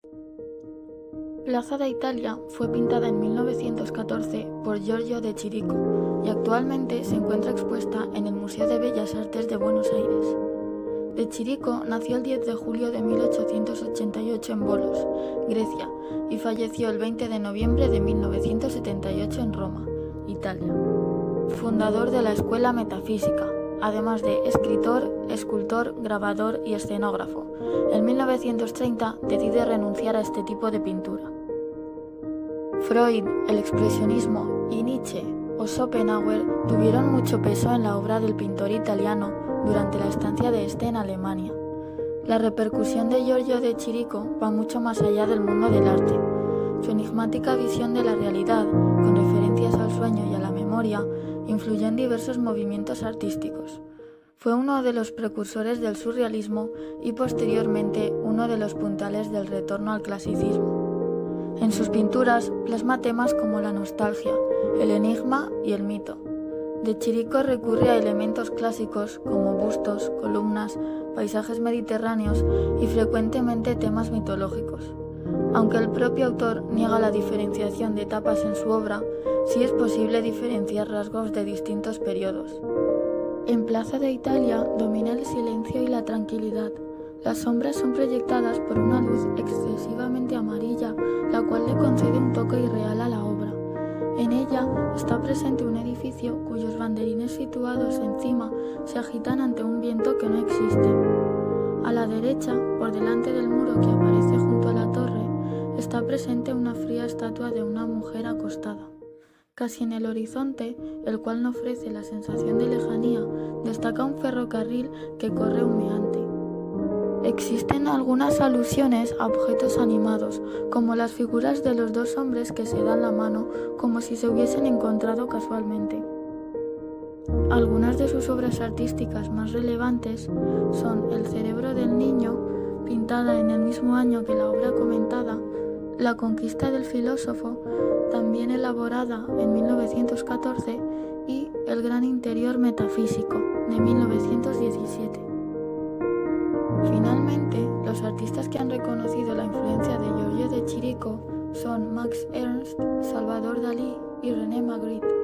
Plaza de Italia fue pintada en 1914 por Giorgio de Chirico y actualmente se encuentra expuesta en el Museo de Bellas Artes de Buenos Aires. De Chirico nació el 10 de julio de 1888 en Volos, Grecia, y falleció el 20 de noviembre de 1978 en Roma, Italia. Fundador de la Escuela Metafísica, además de escritor, escultor, grabador y escenógrafo. En 1930 decide renunciar a este tipo de pintura. Freud, el expresionismo y Nietzsche o Schopenhauer tuvieron mucho peso en la obra del pintor italiano durante la estancia de este en Alemania. La repercusión de Giorgio de Chirico va mucho más allá del mundo del arte. Su enigmática visión de la realidad, con referencias al sueño y a la memoria, influyó en diversos movimientos artísticos. Fue uno de los precursores del surrealismo y posteriormente uno de los puntales del retorno al clasicismo. En sus pinturas plasma temas como la nostalgia, el enigma y el mito. De Chirico recurre a elementos clásicos como bustos, columnas, paisajes mediterráneos y frecuentemente temas mitológicos. Aunque el propio autor niega la diferenciación de etapas en su obra, sí es posible diferenciar rasgos de distintos periodos. En Plaza de Italia domina el silencio y la tranquilidad. Las sombras son proyectadas por una luz excesivamente amarilla, la cual le concede un toque irreal a la obra. En ella está presente un edificio cuyos banderines situados encima se agitan ante un viento que no existe. A la derecha, por delante del muro que aparece junto a la torre, está presente una fría estatua de una mujer acostada. Casi en el horizonte, el cual no ofrece la sensación de lejanía, destaca un ferrocarril que corre humeante. Existen algunas alusiones a objetos animados, como las figuras de los dos hombres que se dan la mano como si se hubiesen encontrado casualmente. Algunas de sus obras artísticas más relevantes son El cerebro del niño, pintada en el mismo año que la obra comentada, La conquista del filósofo, también elaborada en 1914, y El gran interior metafísico, de 1917. Finalmente, los artistas que han reconocido la influencia de Giorgio de Chirico son Max Ernst, Salvador Dalí y René Magritte.